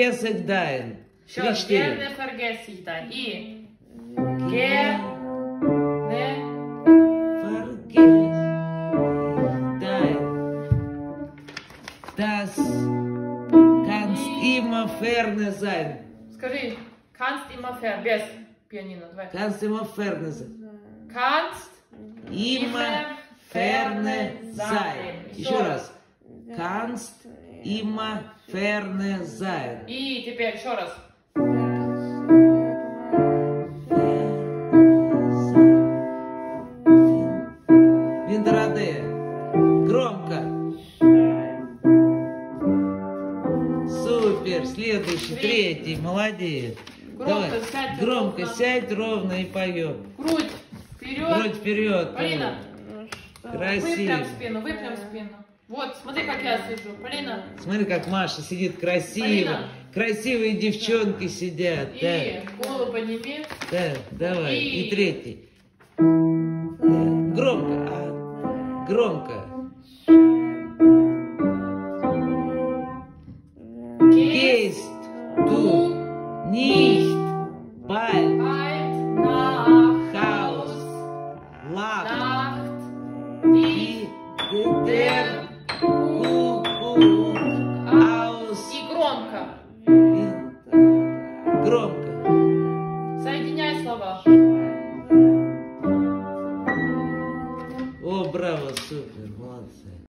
vergesse ich dein. Еще раз. Gerne vergesse ich dein. И. Gerne. Das kannst immer ferne sein. Скажи, kannst immer fern, без пианино. Давай. Kannst immer ferne sein. Kannst Immer ferne sein. Еще раз. Kannst immer ferne sein. И теперь еще раз. Виндраде. Громко. Супер. Следующий, третий. Молодец. Давай. Громко сядь ровно и поем. Грудь вперед. Грудь вперед. Полина. Красиво. Выпрям спину. Вот, смотри, как я сижу. Полина. Смотри, как Маша сидит красиво. Полина. Красивые девчонки сидят. И голову подними. Да, давай. И третий. Громко. Громко. Gehst du nicht bald nach Haus? Lacht die der Kuckuck aus? И громко. Громко. Соединяй слова. О, браво, супер, молодцы.